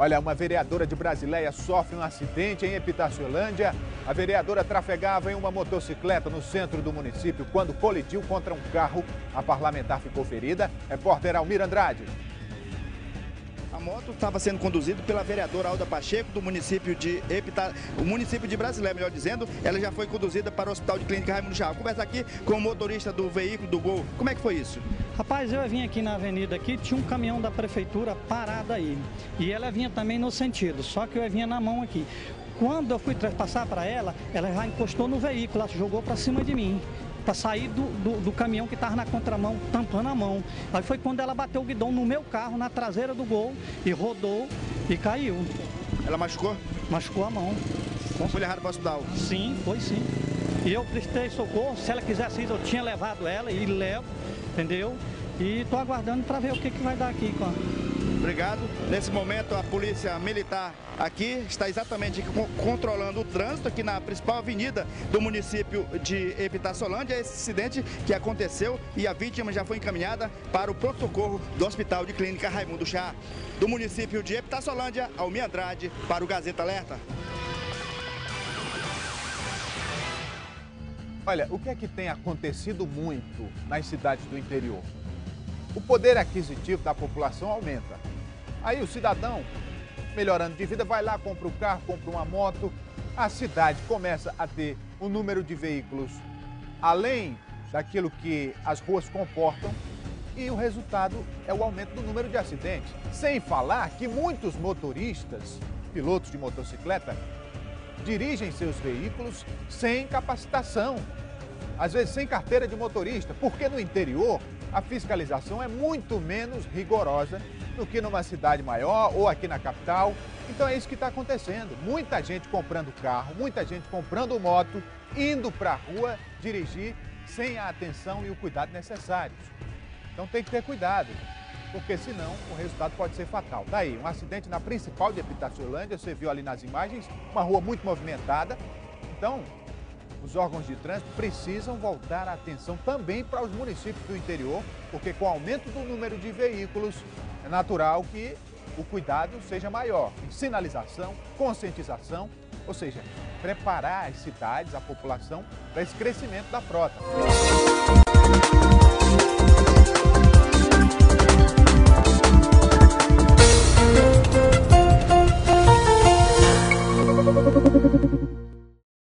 Olha, uma vereadora de Brasileia sofre um acidente em Epitaciolândia. A vereadora trafegava em uma motocicleta no centro do município quando colidiu contra um carro. A parlamentar ficou ferida. Repórter Almir Andrade. A moto estava sendo conduzida pela vereadora Alda Pacheco do município de Brasileia, melhor dizendo. Ela já foi conduzida para o Hospital de Clínica Raimundo Chá. Conversa aqui com o motorista do veículo do Gol. Como é que foi isso? Rapaz, eu vim aqui na avenida aqui, tinha um caminhão da prefeitura parado aí. E ela vinha também no sentido, só que eu vinha na mão aqui. Quando eu fui passar para ela já encostou no veículo, ela jogou para cima de mim, para sair do caminhão que estava na contramão, tampando a mão. Aí foi quando ela bateu o guidão no meu carro, na traseira do Gol, e rodou e caiu. Ela machucou? Machucou a mão. Foi levada para o hospital? Sim, foi sim. E eu prestei socorro, se ela quisesse ir, eu tinha levado ela e levo, entendeu? E estou aguardando para ver o que vai dar aqui com a... Obrigado. Nesse momento, a polícia militar aqui está exatamente controlando o trânsito aqui na principal avenida do município de Epitaciolândia. Esse acidente que aconteceu e a vítima já foi encaminhada para o pronto-socorro do Hospital de Clínica Raimundo Chá. Do município de Epitaciolândia, Almir Andrade, para o Gazeta Alerta. Olha, o que é que tem acontecido muito nas cidades do interior? O poder aquisitivo da população aumenta. Aí o cidadão, melhorando de vida, vai lá, compra um carro, compra uma moto. A cidade começa a ter um número de veículos além daquilo que as ruas comportam e o resultado é o aumento do número de acidentes. Sem falar que muitos motoristas, pilotos de motocicleta, dirigem seus veículos sem capacitação, às vezes sem carteira de motorista, porque no interior a fiscalização é muito menos rigorosa do que numa cidade maior ou aqui na capital. Então é isso que está acontecendo. Muita gente comprando carro, muita gente comprando moto, indo para a rua dirigir sem a atenção e o cuidado necessários. Então tem que ter cuidado, porque senão o resultado pode ser fatal. Daí, um acidente na principal de Epitaciolândia, você viu ali nas imagens, uma rua muito movimentada. Então, os órgãos de trânsito precisam voltar a atenção também para os municípios do interior, porque com o aumento do número de veículos, é natural que o cuidado seja maior. Em sinalização, conscientização, ou seja, preparar as cidades, a população, para esse crescimento da frota.